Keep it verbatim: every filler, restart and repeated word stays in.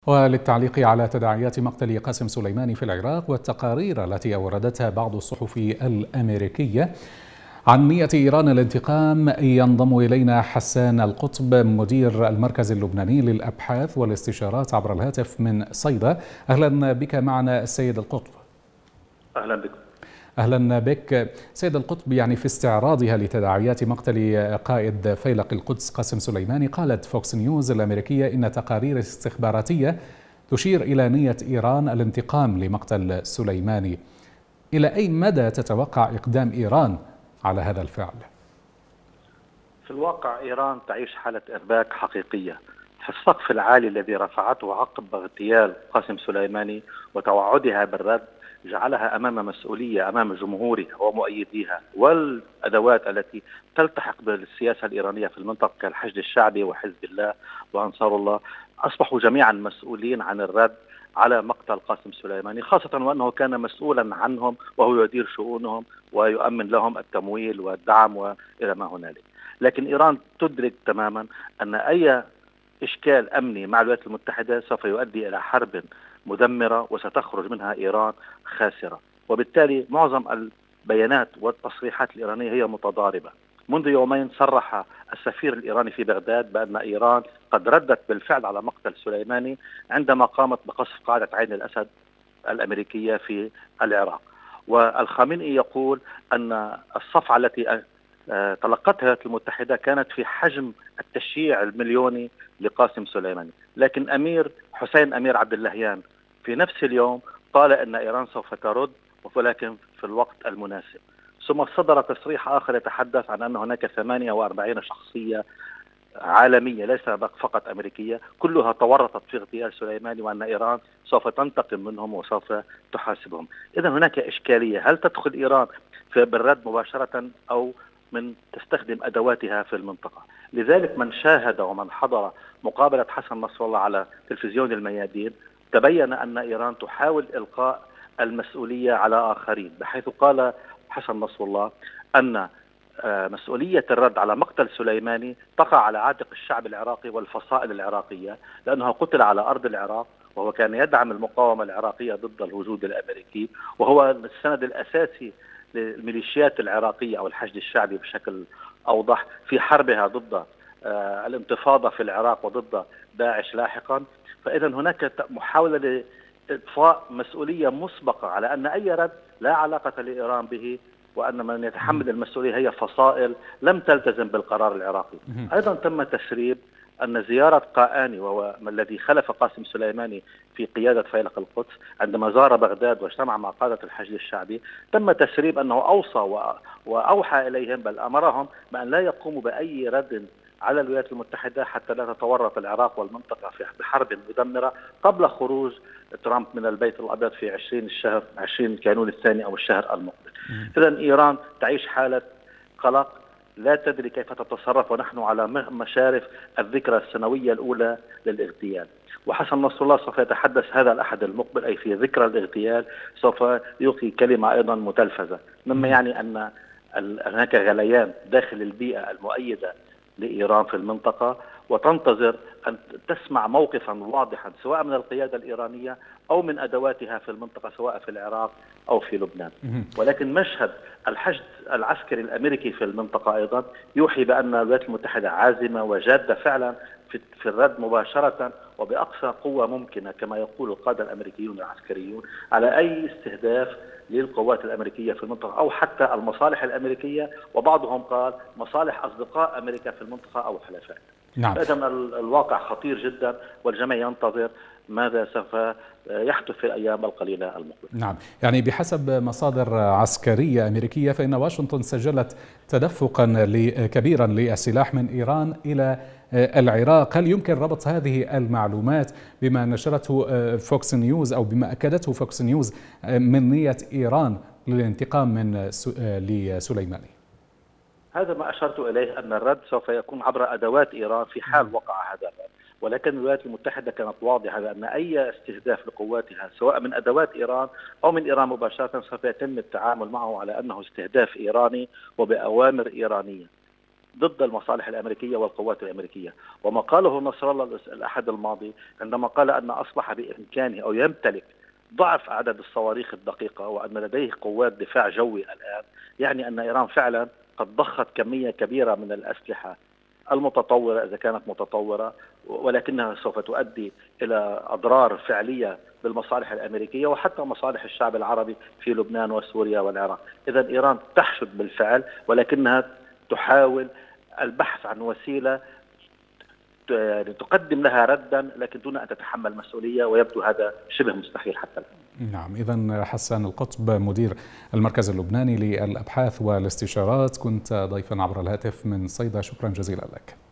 وللتعليق على تداعيات مقتل قاسم سليماني في العراق والتقارير التي أوردتها بعض الصحف الأمريكية عن نية إيران الانتقام، ينضم إلينا حسان القطب مدير المركز اللبناني للأبحاث والاستشارات عبر الهاتف من صيدا. أهلا بك معنا السيد القطب. أهلا بك. أهلا بك سيد القطب. يعني في استعراضها لتداعيات مقتل قائد فيلق القدس قاسم سليماني، قالت فوكس نيوز الأمريكية إن تقارير استخباراتية تشير إلى نية إيران الانتقام لمقتل سليماني. إلى أي مدى تتوقع إقدام إيران على هذا الفعل؟ في الواقع إيران تعيش حالة إرباك حقيقية. في السقف العالي الذي رفعته عقب اغتيال قاسم سليماني وتوعدها بالرد جعلها أمام مسؤولية أمام جمهورها ومؤيديها والأدوات التي تلتحق بالسياسة الإيرانية في المنطقة كالحشد الشعبي وحزب الله وأنصار الله. أصبحوا جميعا مسؤولين عن الرد على مقتل قاسم سليماني، خاصة وأنه كان مسؤولا عنهم وهو يدير شؤونهم ويؤمن لهم التمويل والدعم وإلى ما هنالك. لكن إيران تدرك تماما أن أي إشكال أمني مع الولايات المتحدة سوف يؤدي إلى حرب مدمرة وستخرج منها إيران خاسرة، وبالتالي معظم البيانات والتصريحات الإيرانية هي متضاربة. منذ يومين صرح السفير الإيراني في بغداد بأن إيران قد ردت بالفعل على مقتل سليماني عندما قامت بقصف قاعدة عين الأسد الأمريكية في العراق. والخامنئي يقول أن الصفعة التي تلقتها الولايات المتحدة كانت في حجم التشييع المليوني لقاسم سليماني، لكن أمير حسين أمير عبد اللهيان في نفس اليوم قال أن إيران سوف ترد ولكن في الوقت المناسب. ثم صدر تصريح آخر يتحدث عن أن هناك ثمانية وأربعين شخصية عالمية ليس فقط أمريكية كلها تورطت في اغتيال سليماني، وأن إيران سوف تنتقم منهم وسوف تحاسبهم. إذن هناك إشكالية، هل تدخل إيران في بالرد مباشرة أو من تستخدم أدواتها في المنطقة؟ لذلك من شاهد ومن حضر مقابلة حسن نصر الله على تلفزيون الميادين تبين أن إيران تحاول إلقاء المسؤولية على آخرين، بحيث قال حسن نصر الله أن مسؤولية الرد على مقتل سليماني تقع على عاتق الشعب العراقي والفصائل العراقية، لأنه قتل على أرض العراق وهو كان يدعم المقاومة العراقية ضد الوجود الأمريكي، وهو السند الأساسي للميليشيات العراقية أو الحشد الشعبي بشكل أوضح في حربها ضد الانتفاضة في العراق وضد داعش لاحقا. فإذا هناك محاولة لإضفاء مسؤولية مسبقة على أن أي رد لا علاقة لإيران به، وأن من يتحمل المسؤولية هي فصائل لم تلتزم بالقرار العراقي. أيضا تم تسريب أن زيارة قاآني وهو الذي خلف قاسم سليماني في قيادة فيلق القدس عندما زار بغداد واجتمع مع قادة الحشد الشعبي، تم تسريب أنه أوصى وأوحى إليهم بل أمرهم بأن لا يقوموا بأي رد على الولايات المتحدة حتى لا تتورط العراق والمنطقة في بحرب مدمرة قبل خروج ترامب من البيت الأبيض في عشرين الشهر عشرين كانون الثاني أو الشهر المقبل. إذن إيران تعيش حالة قلق لا تدري كيف تتصرف، ونحن على مشارف الذكرى السنوية الأولى للاغتيال. وحسن نصر الله سوف يتحدث هذا الأحد المقبل أي في ذكرى الاغتيال، سوف يلقي كلمة أيضا متلفزة، مما يعني أن هناك غليان داخل البيئة المؤيدة لإيران في المنطقة، وتنتظر أن تسمع موقفا واضحا سواء من القيادة الإيرانية أو من أدواتها في المنطقة سواء في العراق أو في لبنان. ولكن مشهد الحشد العسكري الأمريكي في المنطقة أيضا يوحي بأن الولايات المتحدة عازمة وجادة فعلا في الرد مباشرة وبأقصى قوة ممكنة كما يقول القادة الأمريكيون العسكريون على أي استهداف للقوات الأمريكية في المنطقة أو حتى المصالح الأمريكية، وبعضهم قال مصالح أصدقاء أمريكا في المنطقة أو حلفاء. نعم. فإذن الواقع خطير جدا والجميع ينتظر ماذا سوف يحدث في الأيام القليلة المقبلة. نعم، يعني بحسب مصادر عسكرية أمريكية فإن واشنطن سجلت تدفقا كبيرا للسلاح من إيران إلى العراق. هل يمكن ربط هذه المعلومات بما نشرته فوكس نيوز أو بما أكدته فوكس نيوز من نية إيران للانتقام من لسليماني؟ هذا ما أشرت إليه، أن الرد سوف يكون عبر أدوات إيران في حال وقع هذا الرد، ولكن الولايات المتحدة كانت واضحة بأن أي استهداف لقواتها سواء من أدوات إيران أو من إيران مباشرة سوف يتم التعامل معه على أنه استهداف إيراني وبأوامر إيرانية. ضد المصالح الأمريكية والقوات الأمريكية. وما قاله نصر الله الأحد الماضي عندما قال أن أصبح بإمكانه أو يمتلك ضعف عدد الصواريخ الدقيقة وأن لديه قوات دفاع جوي الآن، يعني أن إيران فعلا قد ضخت كمية كبيرة من الأسلحة المتطورة إذا كانت متطورة، ولكنها سوف تؤدي إلى أضرار فعلية بالمصالح الأمريكية وحتى مصالح الشعب العربي في لبنان وسوريا والعراق. إذا إيران تحشد بالفعل، ولكنها تحاول البحث عن وسيلة تقدم لها ردا لكن دون أن تتحمل مسؤولية، ويبدو هذا شبه مستحيل حتى الآن. نعم، إذن حسان القطب مدير المركز اللبناني للأبحاث والاستشارات كنت ضيفا عبر الهاتف من صيدا، شكرا جزيلا لك.